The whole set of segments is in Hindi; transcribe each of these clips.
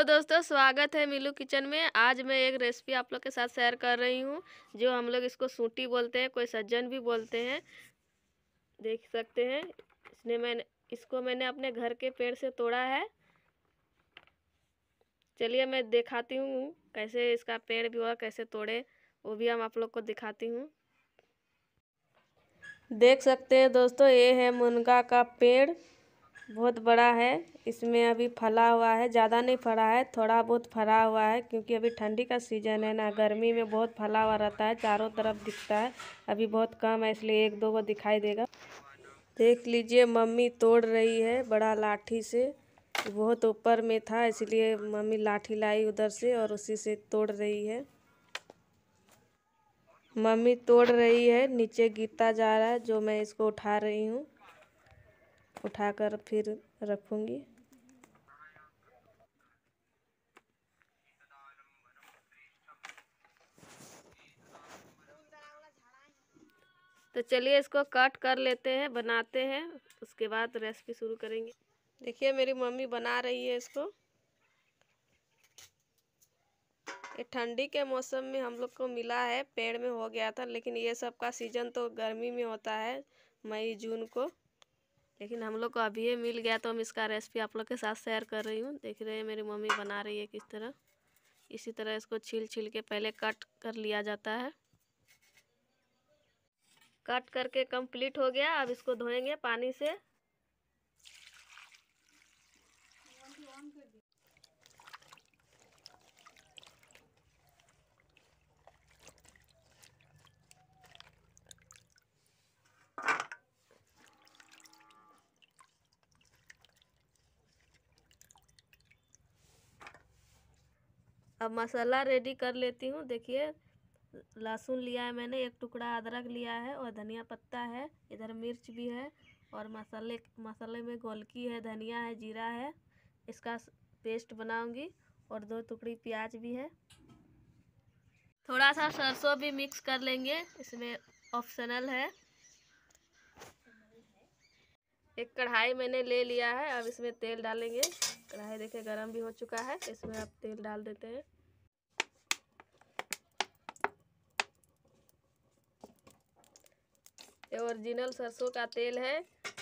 दोस्तों, स्वागत है मीलू किचन में। आज मैं एक रेसिपी आप लोग के साथ शेयर कर रही हूँ, जो हम लोग इसको सूटी बोलते हैं, कोई सज्जन भी बोलते हैं। देख सकते हैं, इसको मैंने अपने घर के पेड़ से तोड़ा है। चलिए मैं दिखाती हूँ कैसे इसका पेड़ भी हुआ, कैसे तोड़े, वो भी हम आप लोग को दिखाती हूँ। देख सकते हैं दोस्तों, ये है मुनगा का पेड़, बहुत बड़ा है। इसमें अभी फला हुआ है, ज़्यादा नहीं फला है, थोड़ा बहुत फला हुआ है, क्योंकि अभी ठंडी का सीज़न है ना। गर्मी में बहुत फला हुआ रहता है, चारों तरफ दिखता है। अभी बहुत कम है, इसलिए एक दो वो दिखाई देगा। देख लीजिए, मम्मी तोड़ रही है बड़ा लाठी से। बहुत ऊपर में था, इसलिए मम्मी लाठी लाई उधर से और उसी से तोड़ रही है। मम्मी तोड़ रही है, नीचे गिरता जा रहा है, जो मैं इसको उठा रही हूँ। उठाकर फिर रखूँगी। तो चलिए इसको कट कर लेते हैं, बनाते हैं, उसके बाद रेसिपी शुरू करेंगे। देखिए मेरी मम्मी बना रही है इसको। ये ठंडी के मौसम में हम लोग को मिला है, पेड़ में हो गया था, लेकिन ये सब का सीजन तो गर्मी में होता है, मई जून को। लेकिन हम लोग को अभी ये मिल गया, तो हम इसका रेसिपी आप लोग के साथ शेयर कर रही हूँ। देख रहे हैं मेरी मम्मी बना रही है किस तरह। इसी तरह इसको छील छील के पहले कट कर लिया जाता है। कट करके कंप्लीट हो गया। अब इसको धोएंगे पानी से। अब मसाला रेडी कर लेती हूँ। देखिए, लहसुन लिया है मैंने, एक टुकड़ा अदरक लिया है और धनिया पत्ता है, इधर मिर्च भी है, और मसाले में गोलकी है, धनिया है, जीरा है। इसका पेस्ट बनाऊंगी, और 2 टुकड़ी प्याज भी है। थोड़ा सा सरसों भी मिक्स कर लेंगे, इसमें ऑप्शनल है। एक कढ़ाई मैंने ले लिया है, अब इसमें तेल डालेंगे। कढ़ाई देखिए गरम भी हो चुका है, इसमें अब तेल डाल देते हैं। ये ओरिजिनल सरसों का तेल है।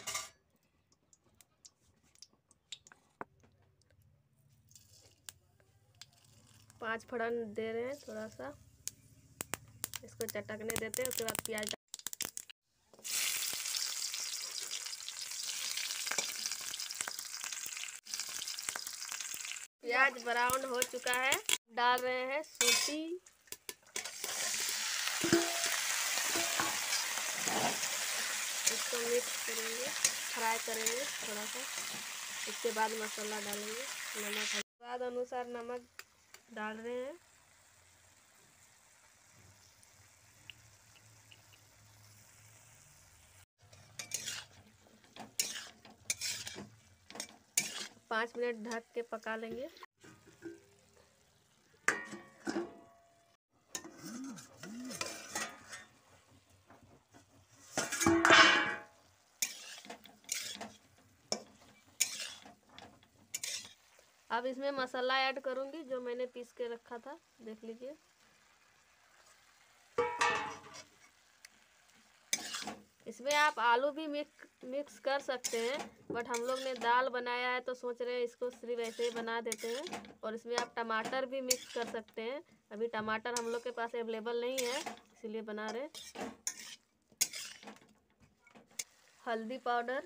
पाँच फोड़न दे रहे हैं, थोड़ा सा इसको चटकने देते हैं। उसके बाद प्याज ब्राउन हो चुका है। डाल रहे हैं सूटी। इसको मिक्स करेंगे, फ्राई करेंगे थोड़ा सा। इसके बाद मसाला डालेंगे, नमक स्वाद अनुसार नमक डाल रहे हैं। पाँच मिनट ढक के पका लेंगे। अब इसमें मसाला ऐड करूंगी, जो मैंने पीस के रखा था। देख लीजिए, इसमें आप आलू भी मिक्स कर सकते हैं, बट हम लोग ने दाल बनाया है तो सोच रहे हैं इसको सिर्फ ऐसे ही बना देते हैं। और इसमें आप टमाटर भी मिक्स कर सकते हैं। अभी टमाटर हम लोग के पास अवेलेबल नहीं है, इसीलिए बना रहे। हल्दी पाउडर।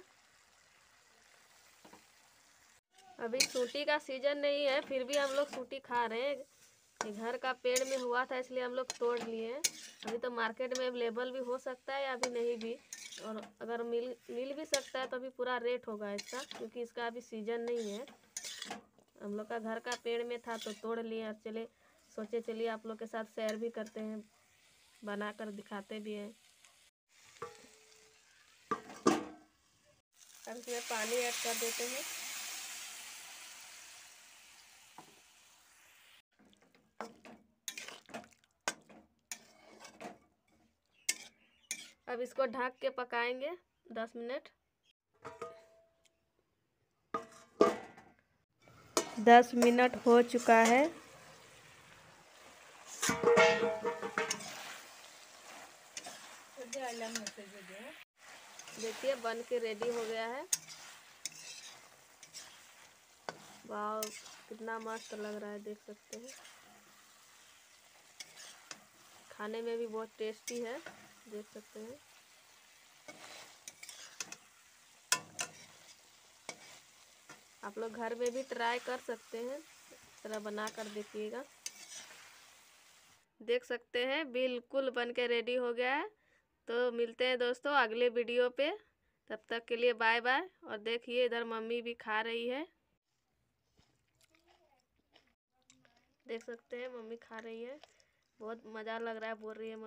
अभी सूटी का सीजन नहीं है, फिर भी हम लोग सूटी खा रहे हैं। ये घर का पेड़ में हुआ था, इसलिए हम लोग तोड़ लिए हैं। अभी तो मार्केट में अवेलेबल भी हो सकता है, या अभी नहीं भी। और अगर मिल भी सकता है तो अभी पूरा रेट होगा इसका, क्योंकि इसका अभी सीजन नहीं है। हम लोग का घर का पेड़ में था तो तोड़ लिए। और सोचे चलिए आप लोग के साथ शेयर भी करते हैं, बनाकर दिखाते भी हैं। अब इसमें पानी ऐड कर देते हैं। अब इसको ढक के पकाएंगे 10 मिनट। 10 मिनट हो चुका है। देखिए बन के रेडी हो गया है। वाह कितना मस्त लग रहा है, देख सकते हैं। खाने में भी बहुत टेस्टी है, देख सकते हैं। आप लोग घर में भी ट्राई कर सकते हैं, इस तरह बना कर देखिएगा। देख सकते हैं बिल्कुल बन के रेडी हो गया है। तो मिलते हैं दोस्तों अगले वीडियो पे, तब तक के लिए बाय बाय। और देखिए इधर मम्मी भी खा रही है, देख सकते हैं मम्मी खा रही है। बहुत मज़ा लग रहा है, बोल रही है